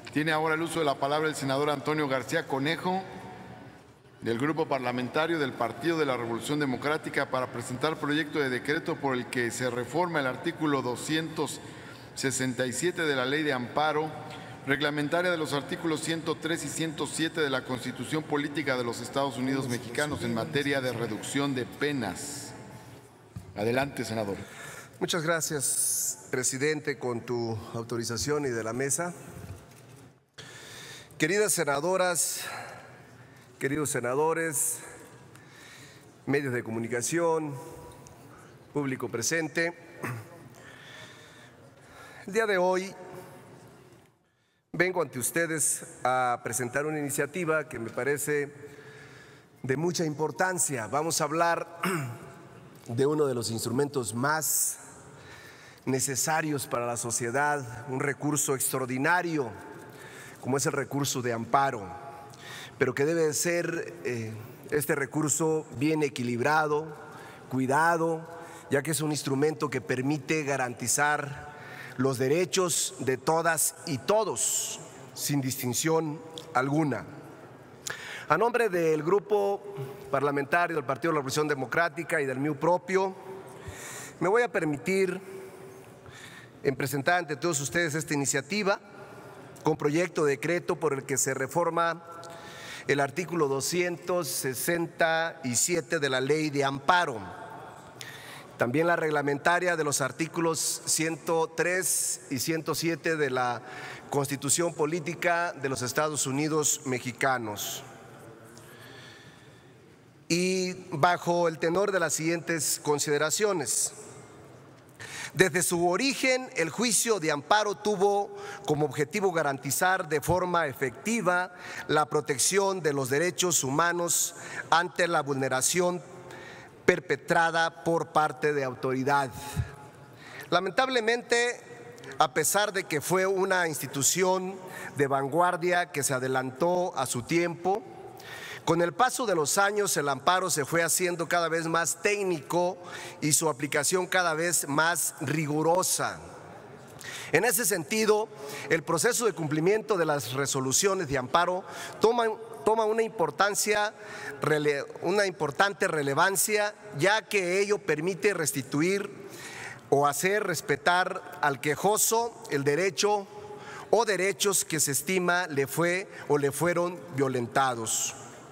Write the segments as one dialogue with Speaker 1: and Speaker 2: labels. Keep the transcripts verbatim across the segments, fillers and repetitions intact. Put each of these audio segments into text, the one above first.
Speaker 1: Tiene ahora el uso de la palabra el senador Antonio García Conejo, del Grupo Parlamentario del Partido de la Revolución Democrática, para presentar proyecto de decreto por el que se reforma el artículo doscientos sesenta y siete de la Ley de Amparo reglamentaria de los artículos ciento tres y ciento siete de la Constitución Política de los Estados Unidos Mexicanos en materia de reducción de penas. Adelante, senador.
Speaker 2: Muchas gracias, presidente, con tu autorización y de la mesa. Queridas senadoras, queridos senadores, medios de comunicación, público presente, el día de hoy vengo ante ustedes a presentar una iniciativa que me parece de mucha importancia. Vamos a hablar de uno de los instrumentos más necesarios para la sociedad, un recurso extraordinario como es el recurso de amparo, pero que debe ser eh, este recurso bien equilibrado, cuidado, ya que es un instrumento que permite garantizar los derechos de todas y todos, sin distinción alguna. A nombre del Grupo Parlamentario del Partido de la Revolución Democrática y del mío propio, me voy a permitir en presentar ante todos ustedes esta iniciativa con proyecto de decreto por el que se reforma el artículo doscientos sesenta y siete de la Ley de Amparo, también la reglamentaria de los artículos ciento tres y ciento siete de la Constitución Política de los Estados Unidos Mexicanos. Y bajo el tenor de las siguientes consideraciones. Desde su origen, el juicio de amparo tuvo como objetivo garantizar de forma efectiva la protección de los derechos humanos ante la vulneración perpetrada por parte de autoridad. Lamentablemente, a pesar de que fue una institución de vanguardia que se adelantó a su tiempo, con el paso de los años el amparo se fue haciendo cada vez más técnico y su aplicación cada vez más rigurosa. En ese sentido, el proceso de cumplimiento de las resoluciones de amparo toma, toma una, importancia, una importante relevancia, ya que ello permite restituir o hacer respetar al quejoso el derecho o derechos que se estima le fue o le fueron violentados.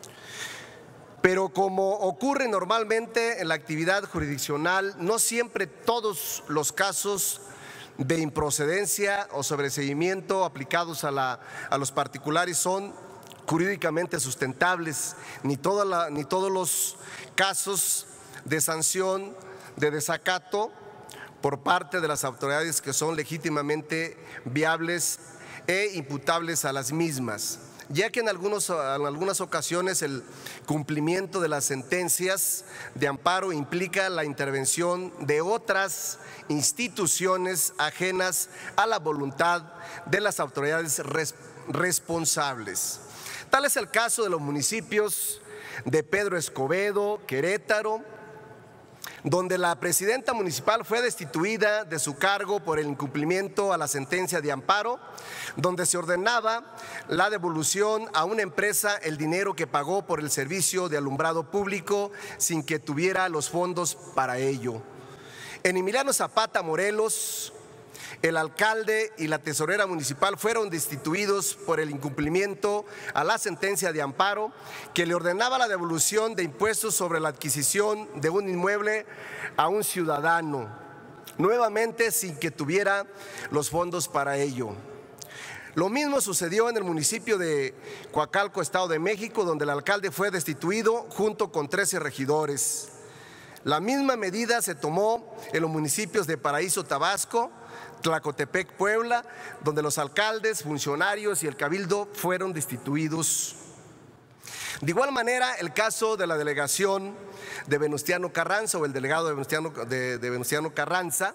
Speaker 2: Pero como ocurre normalmente en la actividad jurisdiccional, no siempre todos los casos de improcedencia o sobreseimiento aplicados a, la, a los particulares son jurídicamente sustentables, ni, toda la, ni todos los casos de sanción, de desacato por parte de las autoridades que son legítimamente viables e imputables a las mismas, ya que en, algunos, en algunas ocasiones el cumplimiento de las sentencias de amparo implica la intervención de otras instituciones ajenas a la voluntad de las autoridades res, responsables. Tal es el caso de los municipios de Pedro Escobedo, Querétaro, donde la presidenta municipal fue destituida de su cargo por el incumplimiento a la sentencia de amparo, donde se ordenaba la devolución a una empresa el dinero que pagó por el servicio de alumbrado público sin que tuviera los fondos para ello. En Emiliano Zapata, Morelos, el alcalde y la tesorera municipal fueron destituidos por el incumplimiento a la sentencia de amparo que le ordenaba la devolución de impuestos sobre la adquisición de un inmueble a un ciudadano, nuevamente sin que tuviera los fondos para ello. Lo mismo sucedió en el municipio de Coacalco, Estado de México, donde el alcalde fue destituido junto con trece regidores. La misma medida se tomó en los municipios de Paraíso, Tabasco, Tlacotepec, Puebla, donde los alcaldes, funcionarios y el cabildo fueron destituidos. De igual manera, el caso de la delegación de Venustiano Carranza o el delegado de Venustiano, de, de Venustiano Carranza,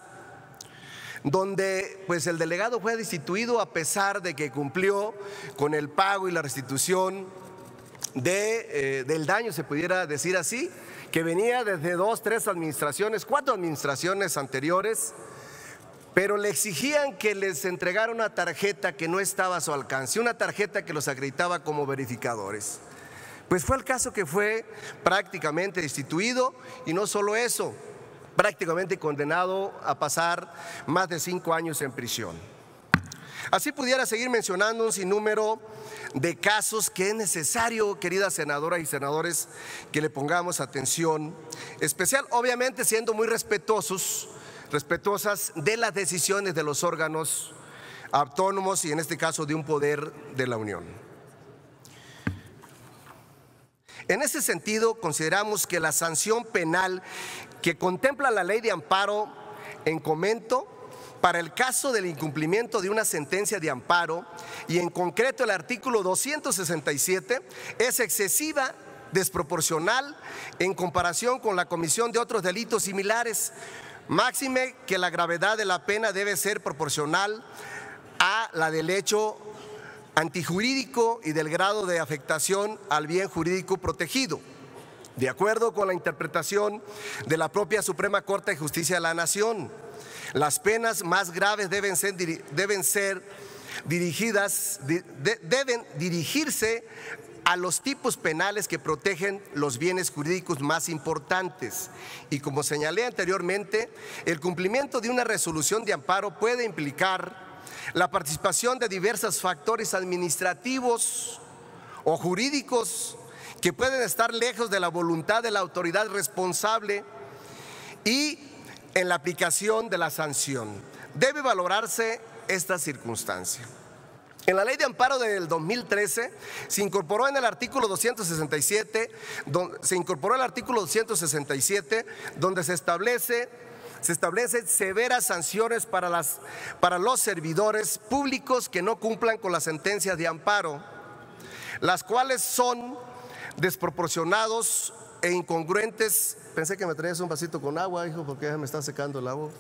Speaker 2: donde pues el delegado fue destituido a pesar de que cumplió con el pago y la restitución de, eh, del daño, se pudiera decir así, que venía desde dos, tres administraciones, cuatro administraciones anteriores, pero le exigían que les entregara una tarjeta que no estaba a su alcance, una tarjeta que los acreditaba como verificadores. Pues fue el caso que fue prácticamente destituido, y no solo eso, prácticamente condenado a pasar más de cinco años en prisión. Así pudiera seguir mencionando un sinnúmero de casos que es necesario, queridas senadoras y senadores, que le pongamos atención especial, obviamente siendo muy respetuosos, respetuosas de las decisiones de los órganos autónomos y en este caso de un poder de la Unión. En ese sentido, consideramos que la sanción penal que contempla la ley de amparo en comento para el caso del incumplimiento de una sentencia de amparo, y en concreto el artículo doscientos sesenta y siete, es excesiva, desproporcional en comparación con la comisión de otros delitos similares, máxime que la gravedad de la pena debe ser proporcional a la del hecho antijurídico y del grado de afectación al bien jurídico protegido. De acuerdo con la interpretación de la propia Suprema Corte de Justicia de la Nación, las penas más graves deben ser, deben ser dirigidas, de, deben dirigirse a los tipos penales que protegen los bienes jurídicos más importantes. Y como señalé anteriormente, el cumplimiento de una resolución de amparo puede implicar la participación de diversos factores administrativos o jurídicos que pueden estar lejos de la voluntad de la autoridad responsable y en la aplicación de la sanción. Debe valorarse esta circunstancia. En la ley de amparo del dos mil trece se incorporó en el artículo doscientos sesenta y siete, donde, se incorporó el artículo doscientos sesenta y siete, donde se establece Se establecen severas sanciones para, las, para los servidores públicos que no cumplan con las sentencias de amparo, las cuales son desproporcionados e incongruentes. Pensé que me traías un vasito con agua, hijo, porque ya me está secando el agua.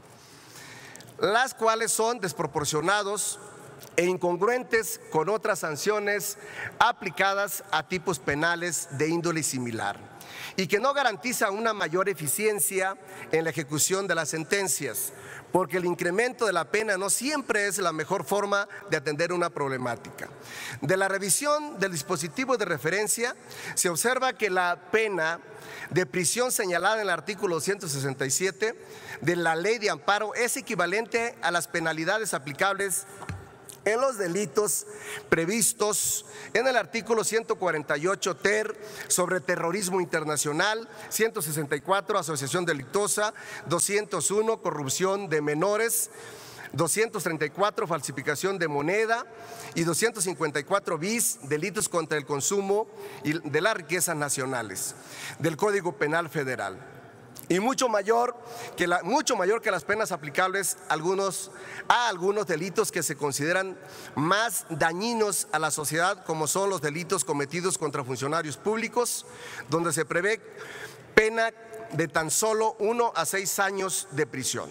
Speaker 2: Las cuales son desproporcionados e incongruentes con otras sanciones aplicadas a tipos penales de índole similar, y que no garantiza una mayor eficiencia en la ejecución de las sentencias, porque el incremento de la pena no siempre es la mejor forma de atender una problemática. De la revisión del dispositivo de referencia se observa que la pena de prisión señalada en el artículo doscientos sesenta y siete de la ley de amparo es equivalente a las penalidades aplicables en los delitos previstos en el artículo ciento cuarenta y ocho ter sobre terrorismo internacional, ciento sesenta y cuatro asociación delictuosa, doscientos uno corrupción de menores, doscientos treinta y cuatro falsificación de moneda y doscientos cincuenta y cuatro bis delitos contra el consumo de las riquezas nacionales del Código Penal Federal. Y mucho mayor que, la, mucho mayor que las penas aplicables algunos, a algunos delitos que se consideran más dañinos a la sociedad, como son los delitos cometidos contra funcionarios públicos, donde se prevé pena de tan solo uno a seis años de prisión,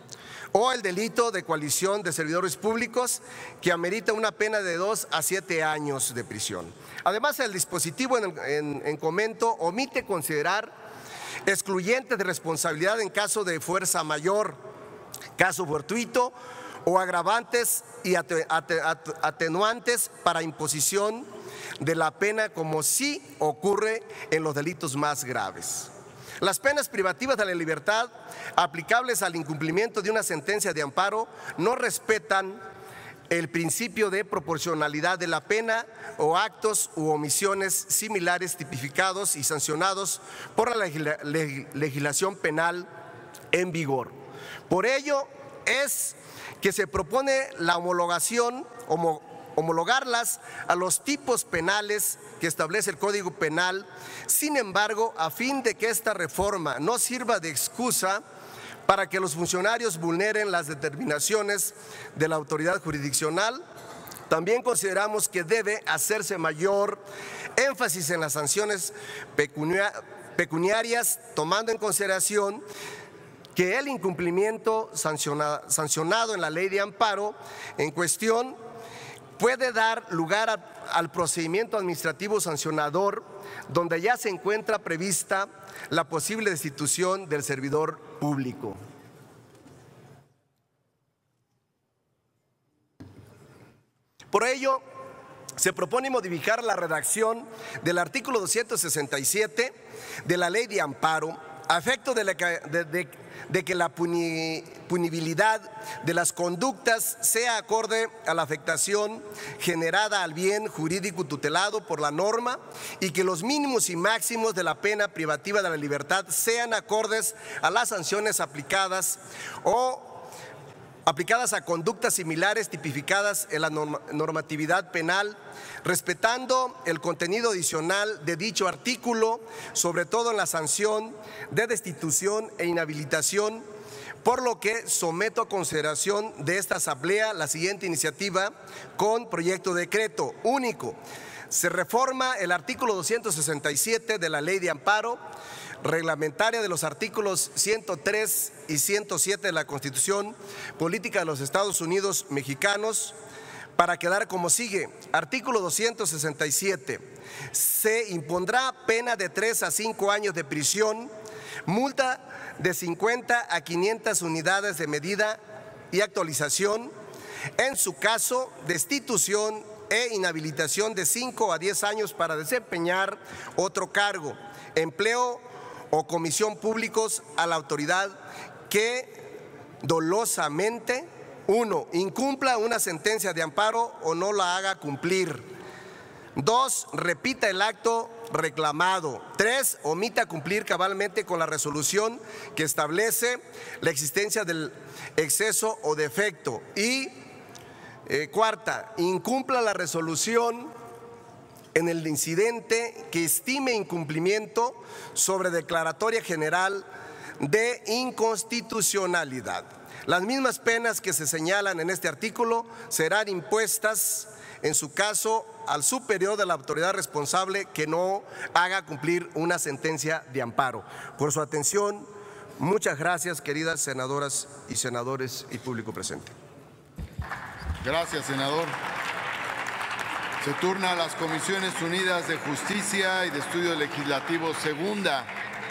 Speaker 2: o el delito de coalición de servidores públicos, que amerita una pena de dos a siete años de prisión. Además, el dispositivo en, en, en comento omite considerar excluyentes de responsabilidad en caso de fuerza mayor, caso fortuito o agravantes y atenuantes para imposición de la pena, como sí ocurre en los delitos más graves. Las penas privativas de la libertad aplicables al incumplimiento de una sentencia de amparo no respetan el principio de proporcionalidad de la pena o actos u omisiones similares tipificados y sancionados por la legislación penal en vigor. Por ello es que se propone la homologación, homo, homologarlas a los tipos penales que establece el Código Penal. Sin embargo, a fin de que esta reforma no sirva de excusa para que los funcionarios vulneren las determinaciones de la autoridad jurisdiccional, también consideramos que debe hacerse mayor énfasis en las sanciones pecuniarias, tomando en consideración que el incumplimiento sancionado en la ley de amparo en cuestión puede dar lugar a, al procedimiento administrativo sancionador, donde ya se encuentra prevista la posible destitución del servidor público. Por ello, se propone modificar la redacción del artículo doscientos sesenta y siete de la Ley de Amparo a efecto de, la, de, de, de que la puni, punibilidad de las conductas sea acorde a la afectación generada al bien jurídico tutelado por la norma y que los mínimos y máximos de la pena privativa de la libertad sean acordes a las sanciones aplicadas o aplicadas a conductas similares tipificadas en la normatividad penal, respetando el contenido adicional de dicho artículo, sobre todo en la sanción de destitución e inhabilitación, por lo que someto a consideración de esta Asamblea la siguiente iniciativa con proyecto de decreto único. Se reforma el artículo doscientos sesenta y siete de la Ley de Amparo reglamentaria de los artículos ciento tres y ciento siete de la Constitución Política de los Estados Unidos Mexicanos para quedar como sigue. Artículo doscientos sesenta y siete. Se impondrá pena de tres a cinco años de prisión, multa de cincuenta a quinientas unidades de medida y actualización, en su caso, destitución e inhabilitación de cinco a diez años para desempeñar otro cargo, empleo o comisión públicos a la autoridad que dolosamente, uno, incumpla una sentencia de amparo o no la haga cumplir. Dos, repita el acto reclamado. Tres, omita cumplir cabalmente con la resolución que establece la existencia del exceso o defecto. Y eh, cuarta, incumpla la resolución en el incidente que estime incumplimiento sobre declaratoria general de inconstitucionalidad. Las mismas penas que se señalan en este artículo serán impuestas, en su caso, al superior de la autoridad responsable que no haga cumplir una sentencia de amparo. Por su atención, muchas gracias, queridas senadoras y senadores y público presente.
Speaker 1: Gracias, senador. Se turna a las Comisiones Unidas de Justicia y de Estudios Legislativos segunda.